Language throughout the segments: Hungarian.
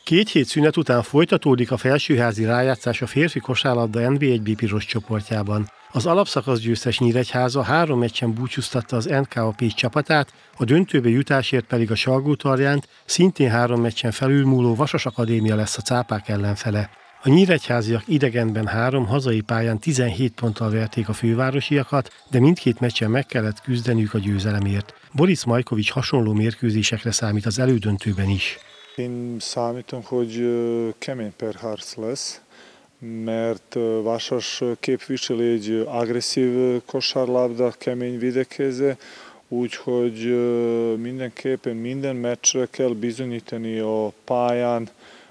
2 hét szünet után folytatódik a felsőházi rájátszás a férfi kosárlabda NB1B piros csoportjában. Az alapszakasz győztes Nyíregyháza 3 meccsen búcsúztatta az NKA Pécs csapatát, a döntőbe jutásért pedig a Salgótarjánt, szintén 3 meccsen felülmúló Vasas Akadémia lesz a cápák ellenfele. A nyíregyháziak idegenben 3, hazai pályán 17 ponttal verték a fővárosiakat, de mindkét meccsen meg kellett küzdeniük a győzelemért. Boris Majkovics hasonló mérkőzésekre számít az elődöntőben is. Én számítom, hogy kemény perharc lesz, mert Vasas képviseli egy agresszív kosárlabda, kemény védekező, úgyhogy mindenképpen minden meccsre kell bizonyítani a pályán,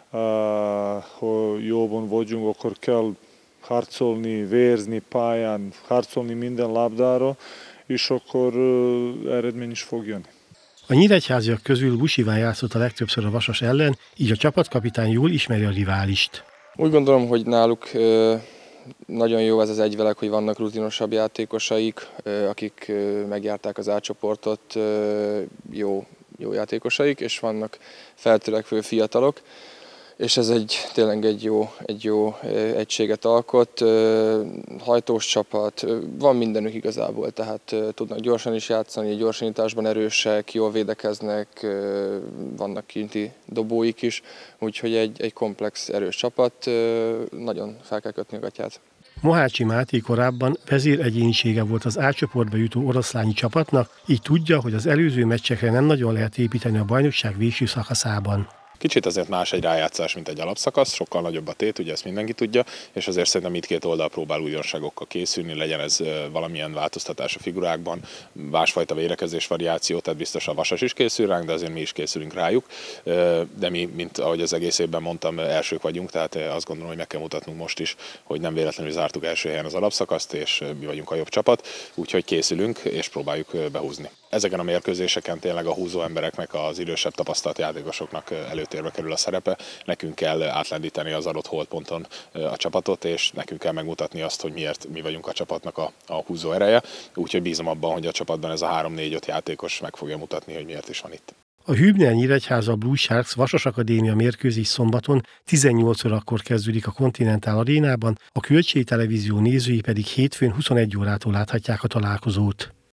ha jobban vagyunk, akkor kell harcolni, vérzni pályán, harcolni minden labdára, és akkor eredmény is fog jönni. A nyíregyháziak közül Busz Iván játszott a legtöbbször a Vasas ellen, így a csapatkapitány jól ismeri a riválist. Úgy gondolom, hogy náluk nagyon jó ez az egyvelek, hogy vannak rutinosabb játékosaik, akik megjárták az A-csoportot, jó játékosaik, és vannak feltörekvő fiatalok. És ez tényleg egy jó egységet alkot, hajtós csapat, van mindenük igazából, tehát tudnak gyorsan is játszani, gyorsításban erősek, jól védekeznek, vannak kinti dobóik is, úgyhogy egy komplex, erős csapat, nagyon fel kell kötni a gatyát. Mohácsi Máté korábban vezéregyénisége volt az A-csoportba jutó oroszlányi csapatnak, így tudja, hogy az előző meccsekre nem nagyon lehet építeni a bajnokság végső szakaszában. Kicsit azért más egy rájátszás, mint egy alapszakasz, sokkal nagyobb a tét, ugye ezt mindenki tudja, és azért szerintem mindkét oldal próbál újdonságokkal készülni, legyen ez valamilyen változtatás a figurákban, másfajta védekezés variáció, tehát biztos a Vasas is készül ránk, de azért mi is készülünk rájuk. De mi, mint ahogy az egész évben mondtam, elsők vagyunk, tehát azt gondolom, hogy meg kell mutatnunk most is, hogy nem véletlenül zártuk első helyen az alapszakaszt, és mi vagyunk a jobb csapat, úgyhogy készülünk, és próbáljuk behúzni. Ezeken a mérkőzéseken tényleg a húzó embereknek, az idősebb tapasztalt játékosoknak előtérbe kerül a szerepe. Nekünk kell átlendíteni az adott holdponton a csapatot, és nekünk kell megmutatni azt, hogy miért mi vagyunk a csapatnak a húzó ereje. Úgyhogy bízom abban, hogy a csapatban ez a 3-4-5 játékos meg fogja mutatni, hogy miért is van itt. A Hübner Nyíregyháza Blue Sharks Vasas Akadémia mérkőzés szombaton 18 órakor kezdődik a Continental Arénában, a Kölcsei Televízió nézői pedig hétfőn 21 órától láthatják a találkozót.